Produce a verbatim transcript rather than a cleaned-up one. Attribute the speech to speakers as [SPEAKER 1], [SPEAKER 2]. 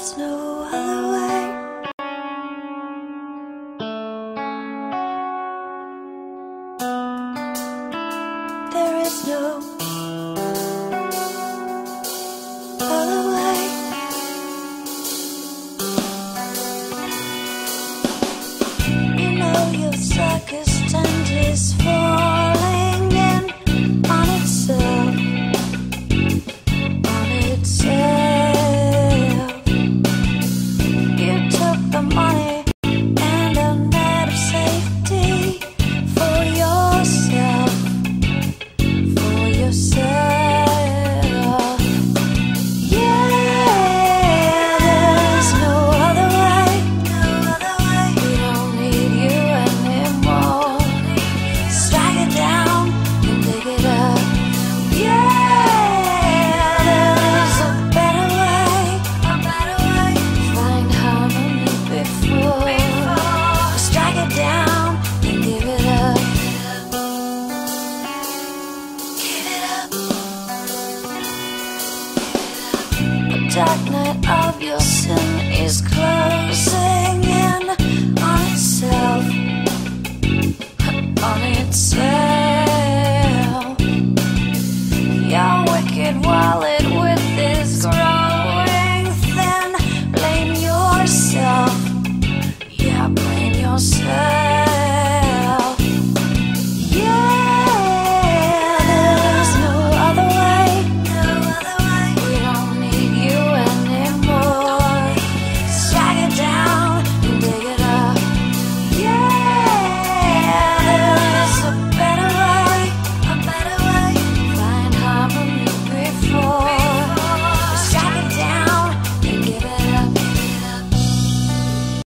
[SPEAKER 1] is no other way. There is no other way. You know your circus tent is falling in on itself, on itself. You took the money and a net of safety for yourself, for yourself. Yeah, there's no other way, no other way. We don't need you anymore. Strike it down and dig it up. Yeah, there's a better way, a better way. Find harmony before, before. Strike it down and give it up. Give it up. The dark night of your sin is closing in on itself, on itself.